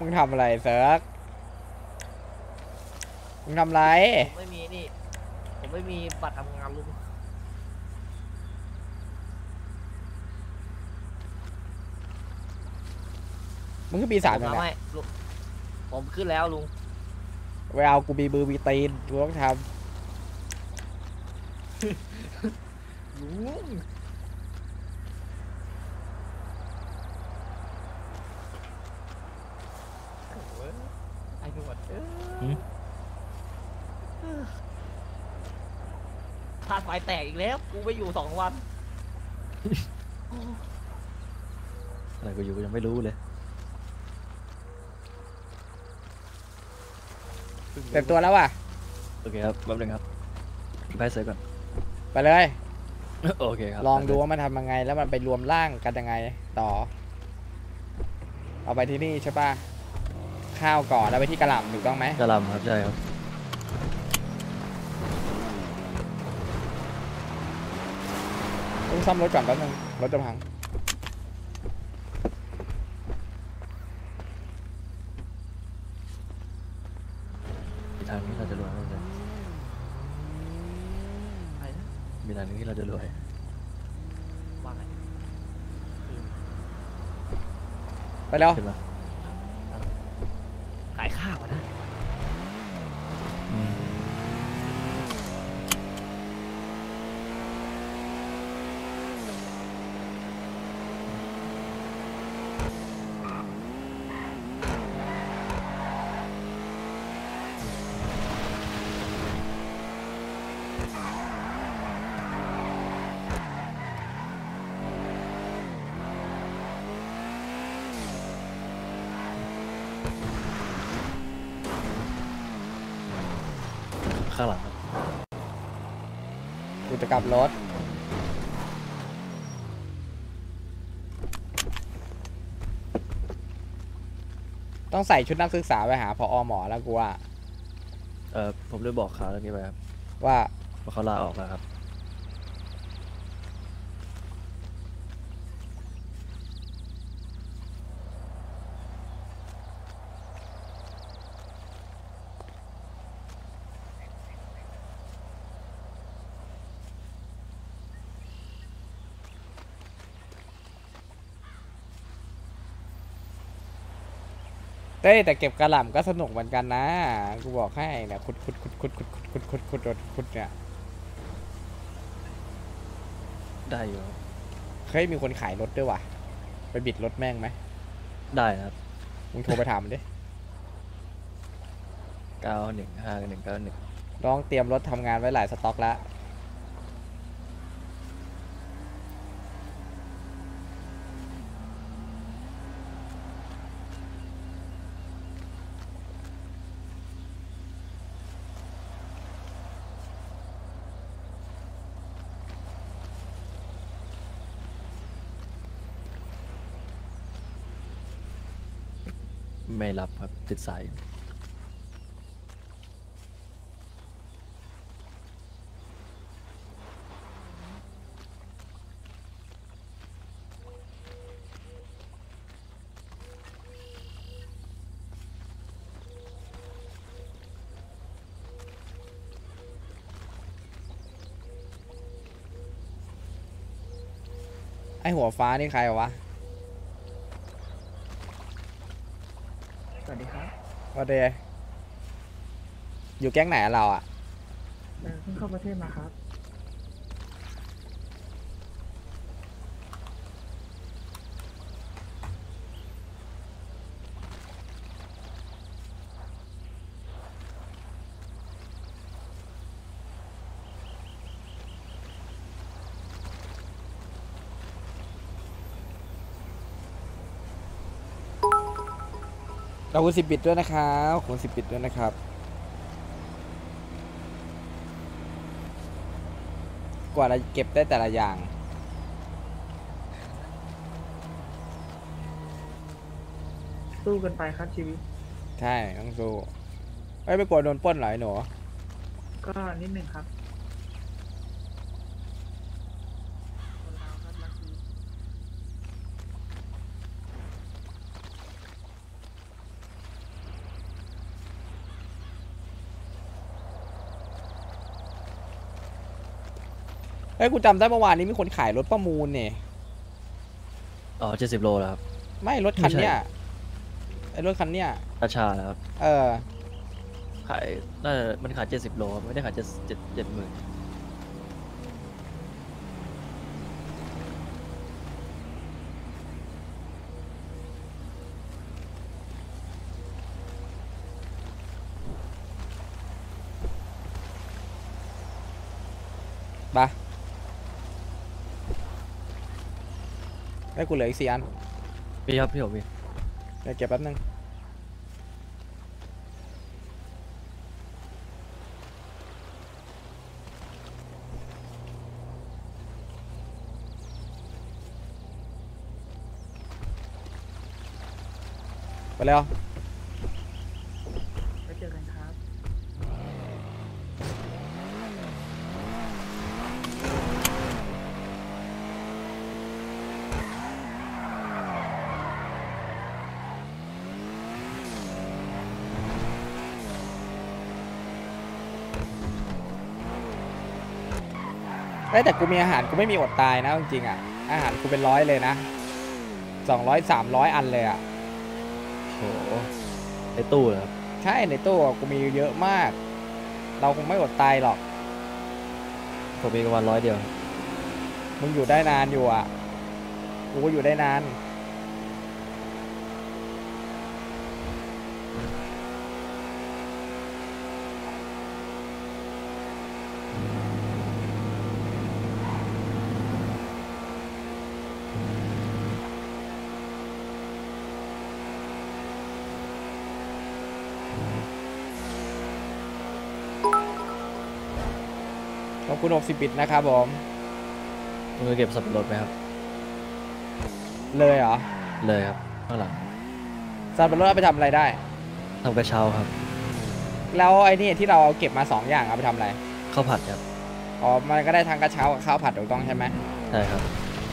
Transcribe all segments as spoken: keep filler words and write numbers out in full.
มึงทำอะไรเซิร์กมึงทำอะไรผมไม่มีนี่ผมไม่มีบัตรทำงานลุงมึงคือปีศาจผมนั่นแหละทำให้ลุงผมขึ้นแล้วลุงเวลากูมีมือมีตีนกูต้องทลุงไอ้หนวดเออธาตุไฟแตกอีกแล้วกูไปอยู่สองวันอะไรกูอยู่กูยังไม่รู้เลยำเต็มตัวแล้วว่ะโอเคครับแป๊บนึงครับไปเซิร์ฟก่อนไปเลยโอเคครับลองดูว่ามันทำยังไงแล้วมันไปรวมร่างกันยังไงต่อ เอาไปที่นี่ใช่ป่ะข้าวก่อนแล้วไปที่กระหล่ำถูกต้องไหมกระหลำครับใช่ครับต้องซ่อมรถก่อนแป๊บนึงรถจะพังมีทางนี้เราจะรวยไหมเซิร์ฟอะไรนะมีทางนี้ที่เราจะรวยว่าไงไปแล้วขึ้นมาขายข้าวอะนะอืมข้างหลังครับกูจะกลับรถต้องใส่ชุดนักศึกษาไปหาพอหมอแล้วกูว่าเออผมได้บอกข่าวเรื่องนี้ไปครับว่าว่าเขาลาออกแล้วครับเต้แต่เก็บกระหล่ำก็สนุกเหมือนกันนะกูบอกให้เนี่ยขุดขุดขุดขุดขุดขุดขุดขุดขุดขุดเนี่ยได้อยู่ครับเคยมีคนขายรถด้วยว่ะไปบิดรถแม่งไหมได้นะครับมึงโทรไปถามมันดิเก้าหนึ่งห้าหนึ่งเก้าหนึ่งน้องเตรียมรถทำงานไว้หลายสต็อกแล้วไม่รับครับติดสายอยู่ไอหัวฟ้านี่ใครวะสวัสดีครับว่าเดย์อยู่แก๊งไหนอะเราอะเออเพิ่งเข้าประเทศมาครับขอบคุณสิบบิตด้วยนะครับขอบคุณสิบบิตด้วยนะครับกว่าเราเก็บได้แต่ละอย่างสู้กันไปครับชีวิตใช่ต้องสู้ไม่ไปกลัวโดนปล้นเหรอไอ้หนูก็นิดหนึ่งครับคนเราครับรักชีวิตเฮ้ยกูจำได้เมื่อวานนี้มีคนขายรถประมูลเนี่ยอ๋อเจ็ดสิบโลแล้วครับไม่รถคันเนี้ยไม่ใช่ไอ้รถคันเนี้ยราชาแล้วครับเออขายน่าจะมันขายเจ็ดสิบโลครับไม่ได้ขายเจ็ดเจ็ดเจ็ดหมื่นปะได้กูเหลืออีกสี่อันมีครับพี่ผมมีเดี๋ยวเก็บแป๊บนึงไปแล้วไปเจอกันครับเอ้ยแต่กูมีอาหารกูไม่มีอดตายนะจริงๆอ่ะอาหารกูเป็นร้อยเลยนะสองร้อยสามร้อยอันเลยอ่ะโหในตู้เลยครับใช่ในตู้กูมีเยอะมาก เราคงไม่อดตายหรอกผมมีประมาณร้อยเดียวครับมึงอยู่ได้นานอยู่อ่ะกูก็อยู่ได้นานขอบคุณหกสิบบิตนะครับผมมึงเคยเก็บสับปะรดไหมครับเลยเหรอเลยครับข้างหลังสับปะรดเอาไปทำอะไรได้ทำกระเช้าครับแล้วไอ้นี่ที่เราเอาเก็บมาสองอย่างเอาไปทำอะไรข้าวผัดครับอ๋อมันก็ได้ทั้งกระเช้ากับข้าวผัดถูกต้องใช่ไหมใช่ครับ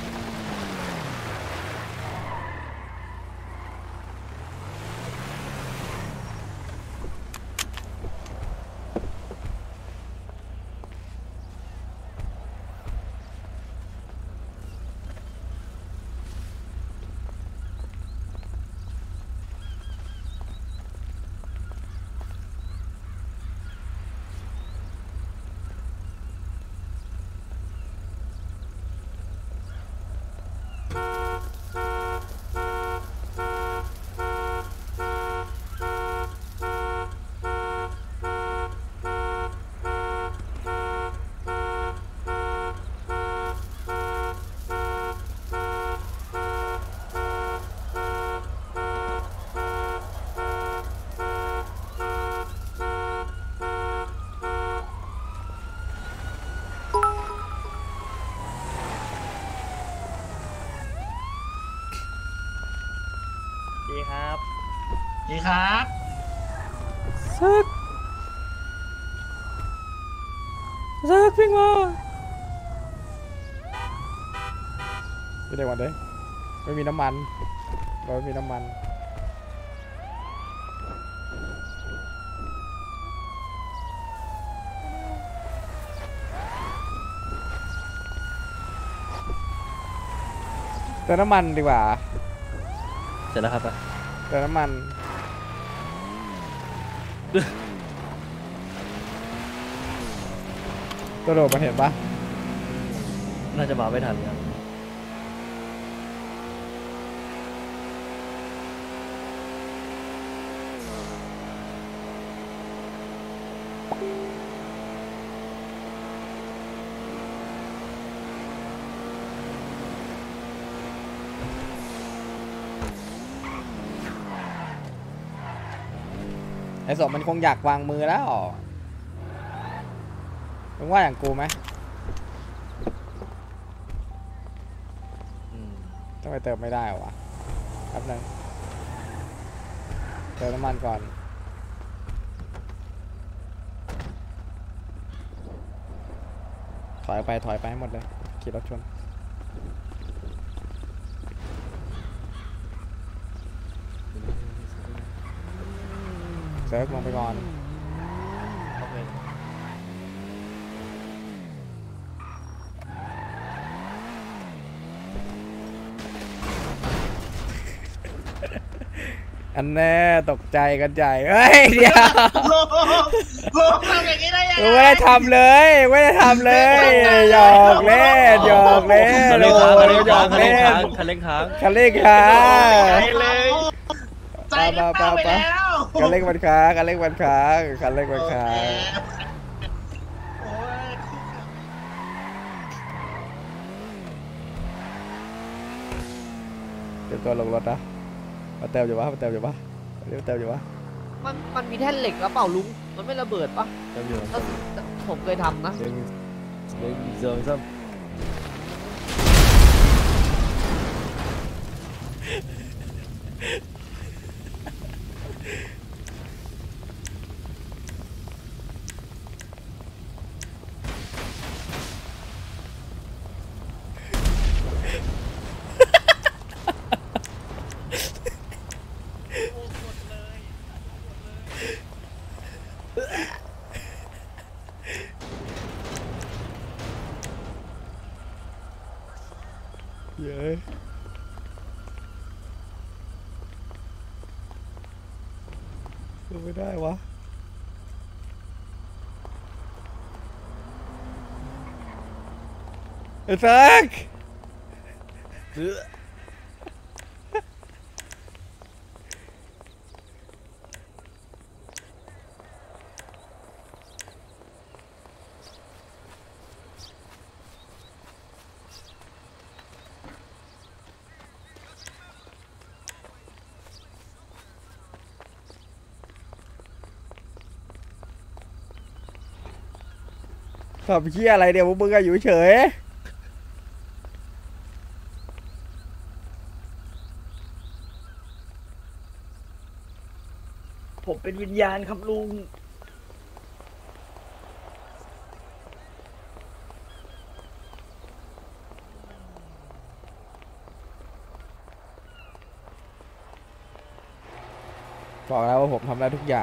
ดีครับดีครับซึกซึกวิ่งมาไม่ได้วันเด้ไม่มีน้ำมันเราไม่มีน้ำมันเติมน้ำมันดีกว่าเสร็จแล้วครับเติมน้ำมัน ตัวโดดมาเห็นปะน่าจะมาไม่ทันครับไอ้สมมันคงอยากวางมือแล้วมึงว่าอย่างกูไหมอืมทำไมเติมไม่ได้วะแป๊บนึงเติมน้ำมันก่อน ถอยไปถอยไปให้หมดเลยขี่รถชนเซิร์ฟลงไปก่อนโอเคอันแน่ตกใจกันใหญ่เฮ้ยเดี๋ยวโลกโลกทำอย่างนี้ได้ยังไงไม่ได้ทำเลยไม่ได้ทำเลยหยอกเล่นหยอกเล่นคันเร่งค้างคันเร่งหยค้าอง กคันเร่เล่งนค้างคันเร่งค้างคันเร่งค้างใจเลยใจกันเข้าไปแล้วคันเร่งมันค้างคันเร่งมันค้างคันเร่งมันค้างโอ้ยเตรียมตัวลงรถนะมาเติมอยู่ปะมาเติมอยู่ปะเรียกเติมอยู่ปะมันมันมีแท่นเหล็กแล้วเปล่าลุงมันไม่ระเบิดปะจำอยู่ถ้าผมเคยทำนะหนึ่งหนึ่งสองสามเย้ยลงไม่ได้วะไอ้แซก ทำเหี้ยอะไรเดี๋ยวพวกมึงอะอยู่เฉยผมเป็นวิญญาณครับลุงบอกแล้วว่าผมทำได้ทุกอย่าง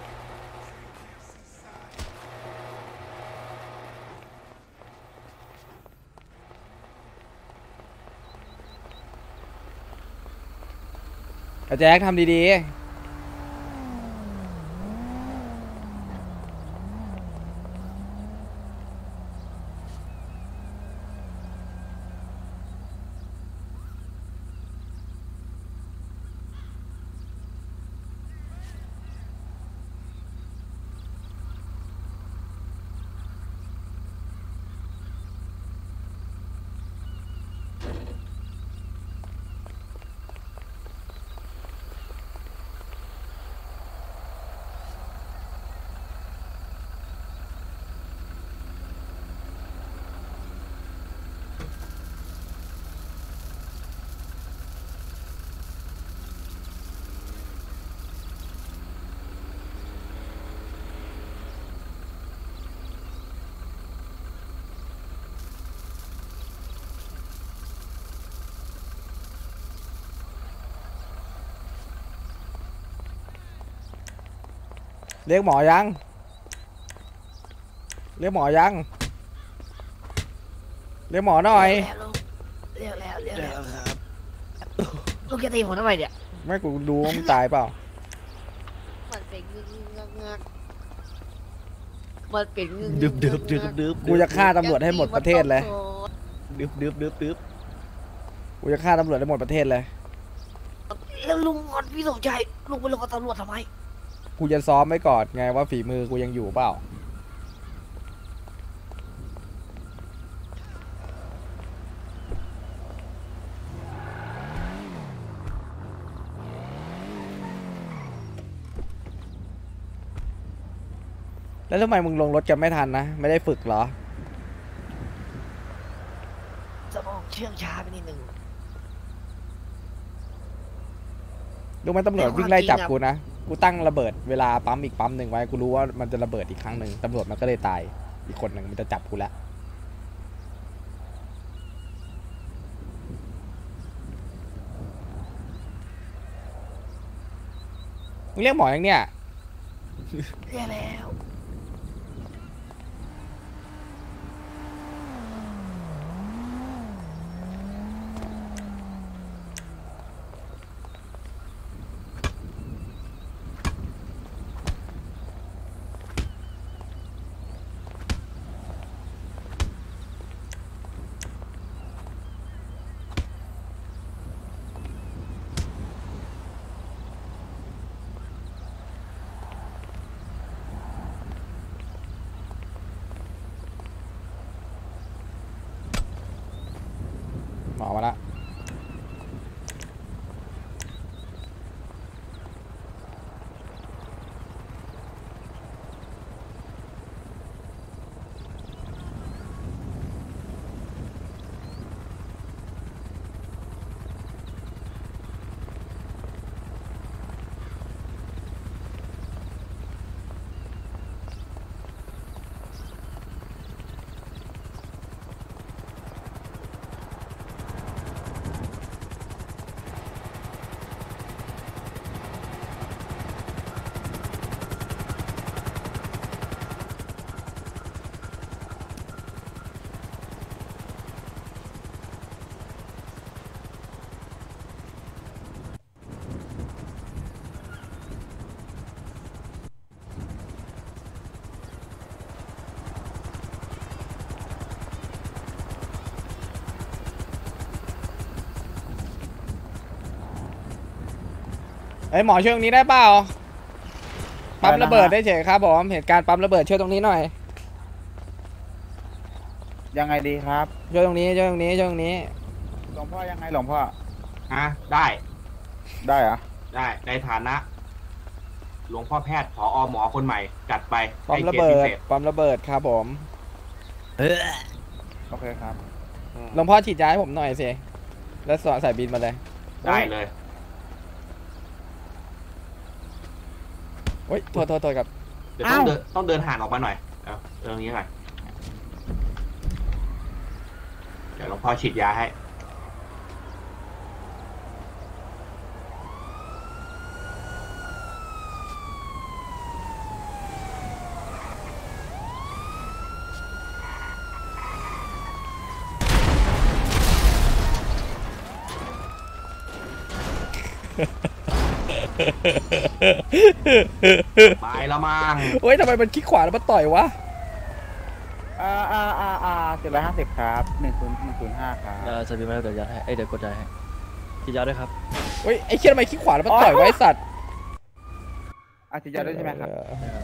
อาแจ็คทำดีๆ เรียกหมอยัง เรียกหมอยัง เรียกหมอหน่อยเรียกแล้วเรียกแล้วลูกจะตีผมทำไมเนี่ยไม่กูดูว่ามึงตายเปล่ามันเป็นงึกงักงักมันเป็นงึกดึบดึบดึบดึบกูจะฆ่าตำรวจให้หมดประเทศเลยดึบดึบดึบดึบกูจะฆ่าตำรวจให้หมดประเทศเลยแล้วลุงงอนพี่สมชายลุงไปลงกับตำรวจทำไมกูจะซ้อมไว้ก่อนไงว่าฝีมือกูยังอยู่เปล่า แล้วทำไมมึงลงรถกันไม่ทันนะ ไม่ได้ฝึกเหรอสมองเชื่องช้าไปนิดนึงรู้ไหมตำรวจวิ่งไล่จับกูนะ กูตั้งระเบิดเวลาปั๊มอีกปั๊มหนึ่งไว้ กูรู้ว่ามันจะระเบิดอีกครั้งหนึ่งตำรวจมันก็เลยตาย อีกคนหนึ่งมันจะจับกูแล้ว มึงเรียกหมอยังเนี่ยเรียกแล้วไอ้ยหมอช่วยตรงนี้ได้เปล่าปั๊มระเบิดได้เฉยครับผมเหตุการณ์ปั๊มระเบิดช่วยตรงนี้หน่อยยังไงดีครับช่วยตรงนี้ช่วยตรงนี้ช่วยตรงนี้หลวงพ่อยังไงหลวงพ่อฮะได้ได้เหรอได้ในฐานะ หลวงพ่อแพทย์ผอหมอคนใหม่จัดไปปั๊มให้ระกียเบิติพิดเศษปั๊มระเบิดครับผมโอเคครับหลวงพ่อฉีดยาให้ผมหน่อยสิแล้วใส่บินมาเลยได้เลยเฮ้ยโทษโทษโทษครับเดี๋ยวต้องเดินต้องเดินห่างออกมาหน่อยเอาเรื่องนี้หน่อยเดี๋ยวหลวงพ่อฉีดยาให้ ไปแล้วมั้งเฮ้ยทำไมมันคิดขวาแล้วมันต่อยวะอ่าอ่าอ่าอ่าเจ็ดร้อยห้าสิบครับหนึ่งศูนย์หนึ่งศูนย์ห้าครับเออสบินมาแล้วเดี๋ยวยัดให้เอ้ยเดี๋ยวกดยัดให้ที่ยัดด้วยครับเฮ้ยไอ้เชี่ยทำไมคิดขวาแล้วมันต่อยวะไอ้สัตว์อาทิตย์ยาด้วยใช่ไหมครับเออนะครับ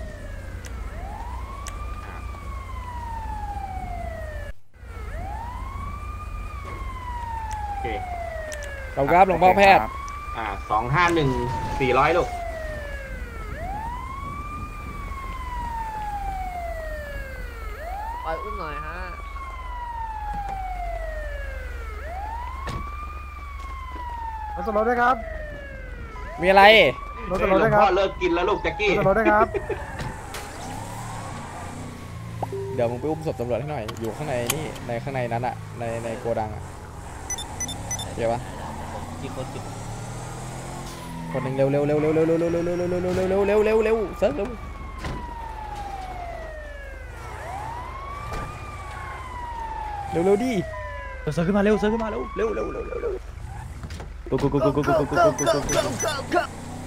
โอเคขอบคุณครับหลวงพ่อแพทย์อ่าสองห้าหนึ่งสี่ร้อยลูกปล่อยอุ้มหน่อยฮะรถสโลว์ด้วยครับมีอะไรรถสหลโลวว์ด้วยงครัพ่บอเลิกกินแล้วลูกแจ็ครกี้ถสโลว์ด้วยครับเดี๋ยวมึงไปอุ้มศพตำรวจให้หน่อย อยู่ข้างในนี่ในข้างในนั้นอะในในโกดังอะเดี๋ยวปะกี่คนกี่คนหนึ่งเร็วเร็วเร็วเร็วเร็วเร็วเร็วเร็วเร็วเร็วเร็วเร็วเร็วเร็วเร็วเร็วเซิร์ฟเร็วเร็วเร็วดิเซิร์ฟขึ้นมาเร็วเซิร์ฟขึ้นมาเร็วเร็วเร็วเร็วเร็วเร็วกูกูกูกูกูกูกูกูกูกู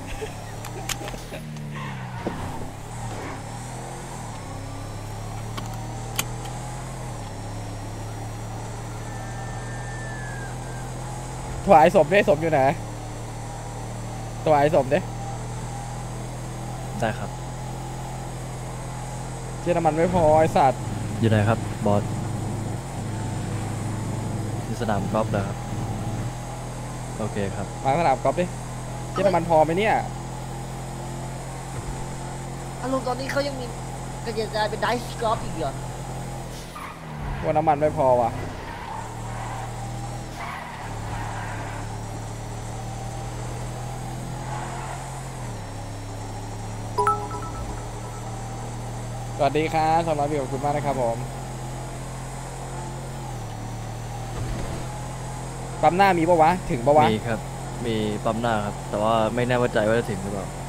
ถวายศพได้ศพอยู่ไหนถวายศพเด้ได้ครับเชี่ยน้ำมันไม่พอไอสัตว์อยู่ไหนครับบอสที่สนามกอล์ฟเหรอครับโอเคครับมาสนามกอล์ฟดิเชี่ยน้ำมันพอไหมเนี่ยอารมณ์ตอนนี้เขายังมีกระจายเป็นไดส์กอล์ฟอีกเหรอว่าน้ำมันไม่พอว่ะสวัสดีครับสำหรับพี่ขอบคุณมากนะครับผมปั๊มหน้ามีปะวะถึงปะวะมีครับมีปั๊มหน้าครับแต่ว่าไม่แน่ใจว่าจะถึงหรือเปล่า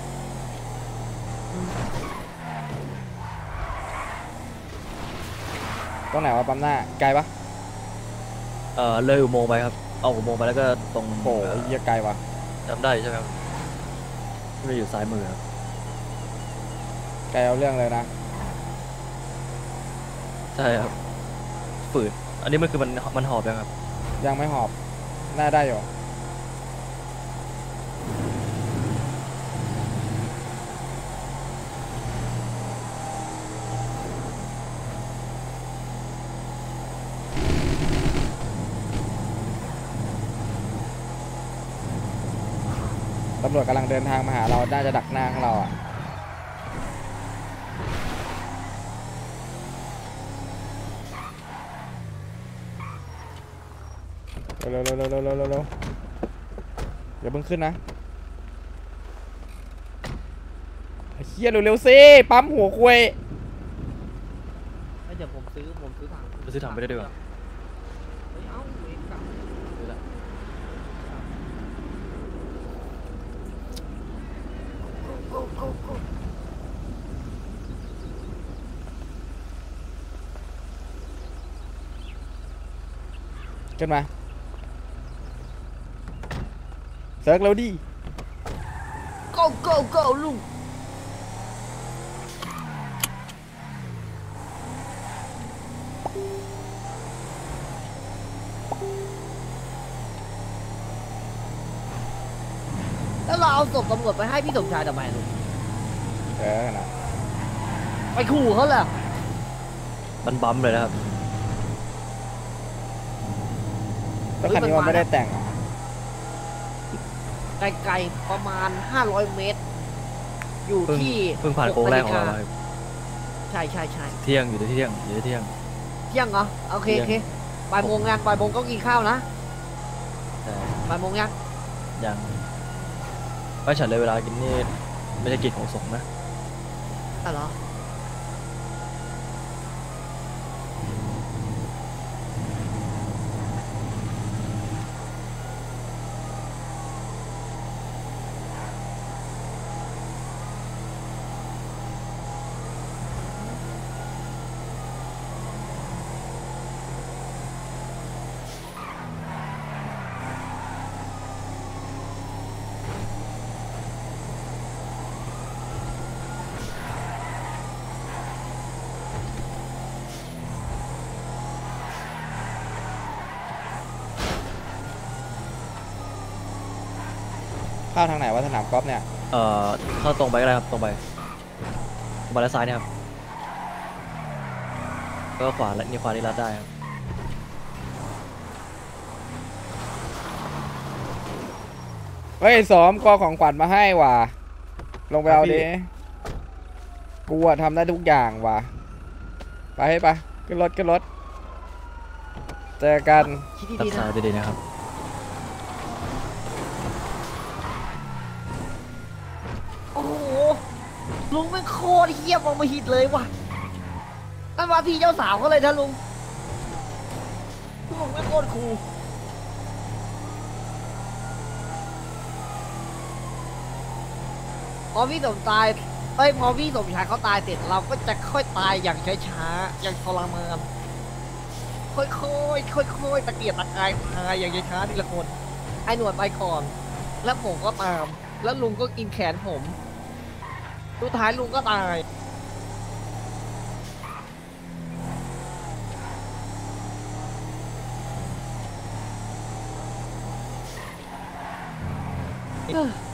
ตรงไหนวะปั๊มหน้าไกลปะเออเลยอุโมงค์ไปครับเอาอุโมงค์ไปแล้วก็ตรงโอ้ยเหี้ยไกลวะจำได้ใช่ไหมครับที่มันอยู่ซ้ายมือครับไกลเอาเรื่องเลยนะใช่ครับฝืดอันนี้มันคือมันมันหอบแล้วครับยังไม่หอบหน้าได้อยู่ตำรวจกำลังเดินทางมาหาเรา น่าจะดักหน้าของเราอ่ะ เร็วเร็วเร็วเร็วเร็วเร็วเร็วอย่าเพิ่งขึ้นนะไอ้เฮียเร็วเร็วสิปั๊มหัวคุยเดี๋ยวผมซื้อผมซื้อถังไปซื้อถังไปได้ด้วยเฮ้ยเอ้าเว้ยกลับขึ้นมาเซิร์กแล้วดิ go go go ลุงแล้วเราเอาศพตำรวจไปให้พี่สมชายทำไมลุงเออนะไปขู่เขาเลยมันบั๊มเลยนะครับแล้วคันนี้มันไม่ได้แต่งเหรอไกลๆประมาณห้าร้อยเมตร อยู่เพิ่งที่เพิ่งผ่านโค้งแรกของเรามาใช่ใช่ใช่เที่ยงอยู่ที่เที่ยงอยู่ที่เที่ยงเที่ยงเหรอโอเคเที่โอยงเคบ่ายโมงงานบ่ายโมงก็กินข้าวนะแต่บ่ายโมงยังยังไม่ฉันเลยเวลากินนี่ไม่ใช่กินของสงฆ์นะอ่ะเหรอเข้าทางไหนวะสนามกอล์ฟเนี่ยเอ่อเข้าตรงไปก็ได้ครับตรงไปตรงไปแล้วซ้ายเนี่ยครับก็ขวาและนี่ขวานี่ลัดได้ครับเฮ้ยสอมก็ของขวัญมาให้ว่ะลงไปเอาดิกูอะทำได้ทุกอย่างว่ะไปให้ไปขึ้นรถขึ้นรถเจอกันคิดลัดดีๆซ้านะยดีๆนะครับโอ้โหลุงเป็นโคตรเฮี้ยมองมาหิดเลยว่ะนั่นว่าที่เจ้าสาวเขาเลยนะลุงลุงเป็นโคตรคูลพอพี่สมตายเอ้ยพอพี่สมชายเขาตายเสร็จเราก็จะค่อยตายอย่างช้าๆอย่างทรมานค่อยๆค่อยๆตะเกียกตะกายตายอย่างช้าๆทีละคนไอ้หนวดไปก่อน แล้วผมก็ตาม แล้วลุงก็กินแขนผมสุดท้ายลุงก็ตายเอ้อ